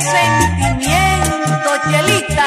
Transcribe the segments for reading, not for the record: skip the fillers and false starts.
sentimiento, Chelita.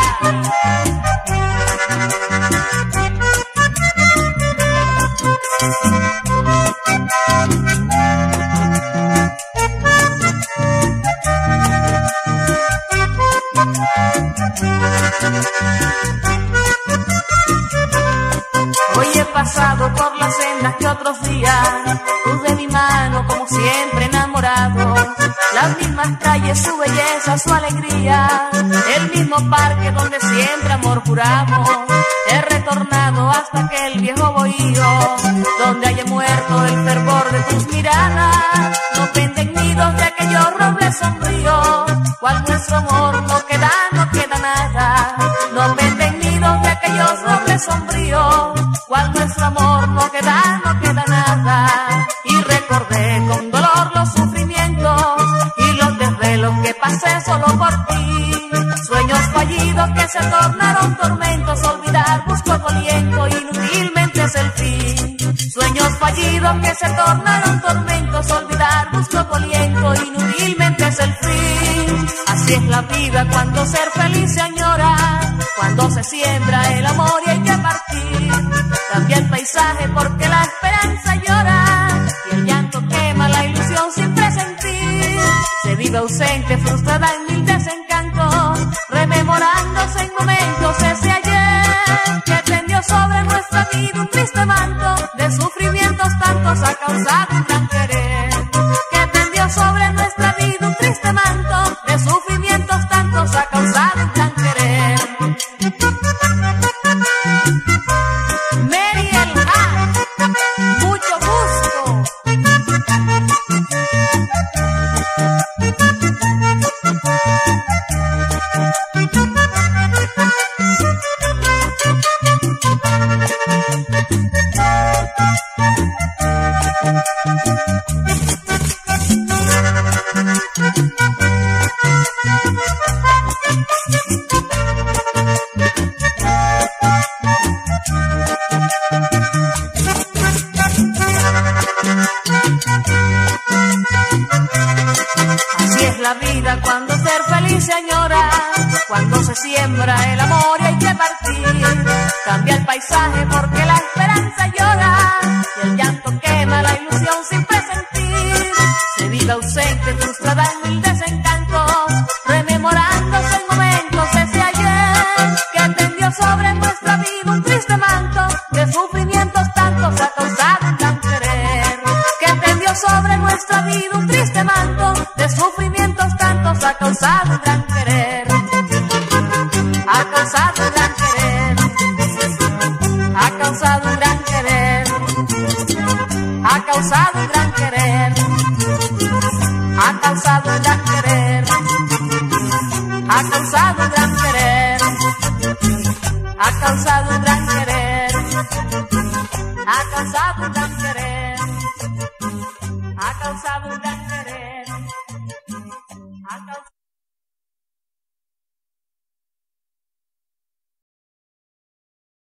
Hoy he pasado por las sendas que otros días, tú de mi mano como siempre enamorado. Las mismas calles, su belleza, su alegría, el mismo parque donde siempre amor juramos. He retornado hasta aquel viejo bohío, donde haya muerto el fervor de tus miradas. No penden nidos de aquellos robles sombríos, cual nuestro amor no queda nada. No penden nidos de aquellos robles sombríos, cual nuestro amor no queda nada. Y recordé con dolor los sufrimientos y los desvelos que pasé solo por ti. Sueños fallidos que se tornaron tormentos, olvidar busco tu aliento, inútilmente es el fin. Sueños fallidos que se tornaron tormentos, olvidar busco tu aliento, inútilmente es el fin. Así es la vida cuando ser feliz se añora, cuando se siembra el amor y hay que partir. Cambia el paisaje porque la esperanza llora y el llanto quema la ilusión sin presentir. Se vive ausente, frustrada en mil desencantos, rememorándose en momentos ese ayer que tendió sobre nuestra vida un triste manto de sufrimientos tantos ha causado un gran querer. Que tendió sobre nuestra vida un triste manto de sufrimientos tantos ha causado un gran querer. Mucho gusto. Así es la vida cuando ser feliz se añora, cuando se siembra el amor y hay que partir. Cambia el paisaje porque la esperanza llora y el llanto quema la ilusión sin presentir. Se vive ausente, frustrada en mil desencantos, rememorándose en momentos ese ayer que tendió sobre nuestra vida un triste manto de sufrimientos tantos ha causado un gran querer. Que tendió sobre nuestra vida un triste manto de sufrimientos tantos ha causado un gran querer. Ha causado un gran querer. Ha causado un gran querer. Ha causado un gran querer. Ha causado un gran querer. Ha causado un gran querer. Ha causado un